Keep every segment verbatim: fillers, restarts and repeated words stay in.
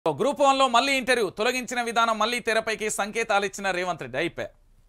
Group one లో మళ్ళీ interview తొలగించిన విధానం మళ్ళీ తెరపైకి సంకేతాలు ఇచ్చిన రేవంత్ రెడ్డి అయిపోయా.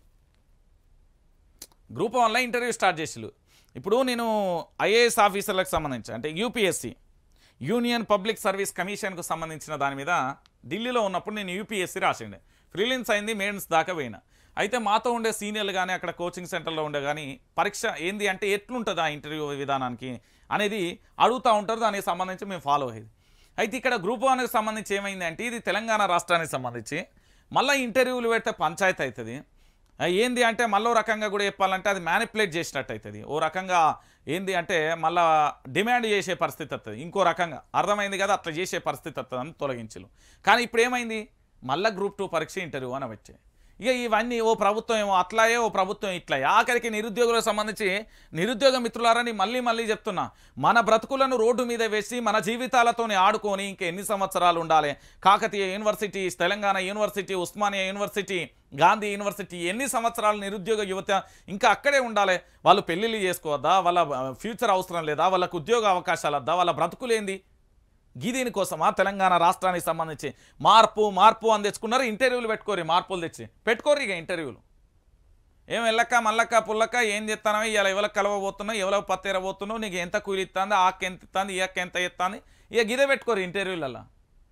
గ్రూప్ వన్ లో ఇంటర్వ్యూ స్టార్ట్ చేసిలు. ఇప్పుడు నేను ఐఏఎస్ ఆఫీసర్లకు సంబంధించి అంటే యూపీఎస్సీ యూనియన్ పబ్లిక్ సర్వీస్ కమిషన్కు సంబంధించిన దాని మీద ఢిల్లీలో ఉన్నప్పుడు నేను యూపీఎస్సీ రాసిండే. ఫ్రీలిన్స్ అయింది, మెయిన్స్ దాకా పోయినా. అయితే మాతో ఉండే సీనియర్లు కానీ అక్కడ కోచింగ్ సెంటర్లో ఉండే కానీ పరీక్ష ఏంది అంటే ఎట్లుంటుంది ఆ ఇంటర్వ్యూ విధానానికి అనేది అడుగుతూ ఉంటారు. దానికి సంబంధించి మేము ఫాలో అయ్యేది. అయితే ఇక్కడ గ్రూప్ వన్కి సంబంధించి ఏమైంది అంటే ఇది తెలంగాణ రాష్ట్రానికి సంబంధించి మళ్ళీ ఇంటర్వ్యూలు పెడితే పంచాయతీ అవుతుంది. ఏంది అంటే మళ్ళీ రకంగా కూడా చెప్పాలంటే అది మ్యానిపులేట్ చేసినట్టు అవుతుంది. ఓ రకంగా ఏంది అంటే మళ్ళీ డిమాండ్ చేసే పరిస్థితి వస్తుంది. ఇంకో రకంగా అర్థమైంది కదా, అట్లా చేసే పరిస్థితి వస్తుంది అని తొలగించలు. కానీ ఇప్పుడు ఏమైంది, మళ్ళీ గ్రూప్ టూ పరీక్ష ఇంటర్వ్యూ అని వచ్చాయి. ఇక ఇవన్నీ ఓ ప్రభుత్వం ఏమో అట్లాయే, ఓ ప్రభుత్వం ఇట్లా. ఆఖరికి నిరుద్యోగులకు సంబంధించి నిరుద్యోగ మిత్రులారని మళ్ళీ మళ్ళీ చెప్తున్నా, మన బ్రతుకులను రోడ్డు మీద వేసి మన జీవితాలతోనే ఆడుకొని ఇంకా ఎన్ని సంవత్సరాలు ఉండాలి? Kakatiya university, Telangana university, Osmania university, Gandhi university, ఎన్ని సంవత్సరాలు నిరుద్యోగ యువత ఇంకా అక్కడే ఉండాలి? వాళ్ళు పెళ్ళిళ్ళు చేసుకోవద్దా? వాళ్ళ ఫ్యూచర్ అవసరం లేదా? వాళ్ళకు ఉద్యోగ అవకాశాలు వద్దా? వాళ్ళ బ్రతుకులేంది? దీనికోసమా తెలంగాణ రాష్ట్రానికి సంబంధించి మార్పు మార్పు అని తెచ్చుకున్నారు. ఇంటర్వ్యూలు పెట్టుకోరు, మార్పులు తెచ్చి పెట్టుకోరు. ఇక ఇంటర్వ్యూలు ఏం వెళ్ళక్క మల్లక్క పుల్లక్క ఏం చేస్తానో, ఇవాళ ఎవరికి కలవబోతున్నావు, ఎవరికి పత్తేరబోతున్నావు, నీకు ఎంత కూలి ఇస్తుంది, ఆక్క ఎంత ఇస్తుంది, ఈ అక్క ఎంత ఇస్తుంది, ఇక గిదే పెట్టుకోరు ఇంటర్వ్యూలలో.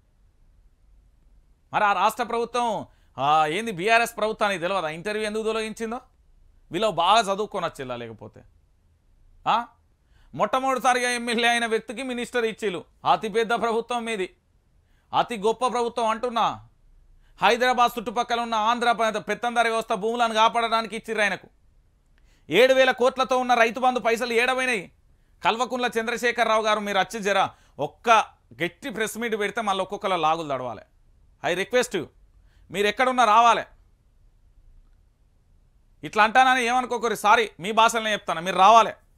మరి ఆ రాష్ట్ర ప్రభుత్వం ఏంది బీఆర్ఎస్ ప్రభుత్వానికి తెలియదా ఇంటర్వ్యూ ఎందుకు తొలగించిందో? వీళ్ళు బాగా చదువుకొని లేకపోతే మొట్టమొదటిసారిగా ఎమ్మెల్యే అయిన వ్యక్తికి మినిస్టర్ ఇచ్చిలు. అతిపెద్ద ప్రభుత్వం మీది, అతి గొప్ప ప్రభుత్వం అంటున్నా. హైదరాబాద్ చుట్టుపక్కల ఉన్న ఆంధ్ర పెత్తందారి వ్యవస్థ భూములను కాపాడడానికి ఇచ్చిర్రు ఆయనకు. ఏడు వేల కోట్లతో ఉన్న రైతు బంధు పైసలు ఏడవైనాయి. కల్వకుంట్ల చంద్రశేఖరరావు గారు మీరు వచ్చి జరా ఒక్క గట్టి ప్రెస్ మీట్ పెడితే మళ్ళీ ఒక్కొక్కరు లాగులు తడవాలి. ఐ రిక్వెస్ట్ మీరు ఎక్కడున్నా రావాలి. ఇట్లా అంటానని ఏమనుకోకరి, సారీ మీ భాషలనే చెప్తాను, మీరు రావాలి.